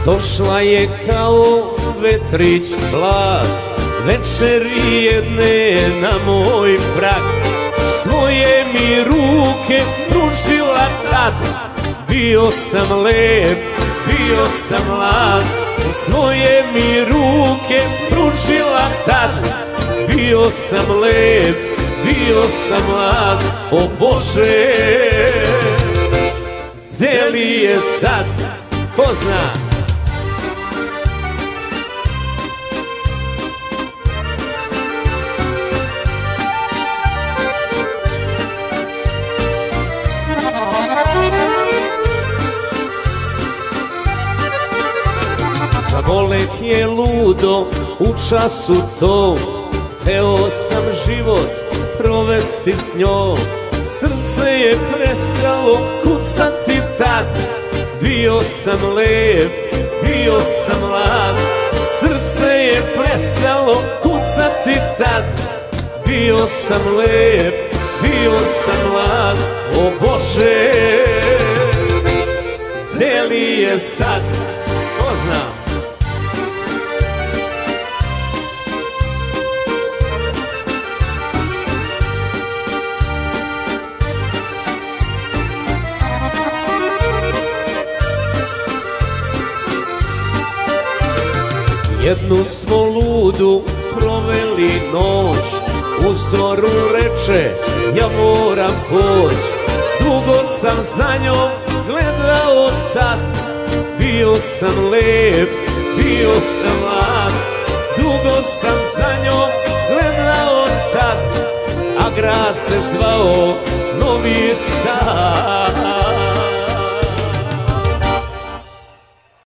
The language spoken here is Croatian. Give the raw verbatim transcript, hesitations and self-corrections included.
Došla je kao vetrić blag, večeri jedne na moj prag. Svoje mi ruke pružila tad, bio sam lep, bio sam mlad. Svoje mi ruke pružila tad, bio sam lep, bio sam mlad. O Bože, gde li je sad, ko zna? Zabolek je ludo u času to, teo sam život provesti s njom. Srce je prestalo kucati tad, bio sam lep, bio sam mlad. Srce je prestalo kucati tad, bio sam lep, bio sam mlad. O Bože, gde li je sad, ko zna? Jednu smo ludu proveli noć, u zoru reče ja moram poć. Dugo sam za njom gledao tad, bio sam lep, bio sam mlad. Dugo sam za njom gledao tad, a grad se zvao Novi Sad.